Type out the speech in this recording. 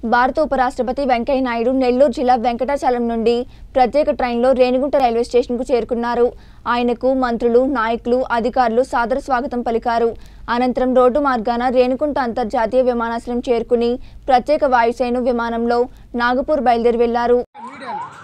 భారత ఉపరాష్ట్రపతి వెంకయ్య నాయుడు నెల్లూరు జిల్లా వెంకటాచలం నుండి ప్రత్యేక ట్రైన్లో రేణిగుంట రైల్వే స్టేషన్కు చేరుకున్నారు. ఆయనకు మంత్రులు, నాయకులు, అధికారులు సాదర స్వాగతం పలికారు. అనంతరం రోడ్డు మార్గాన రేణిగుంట అంతర్జాతీయ విమానాశ్రయం చేరుకుని ప్రత్యేక వాయుసేన విమానంలో నాగపూర్ బయలుదేరి వెళ్లారు.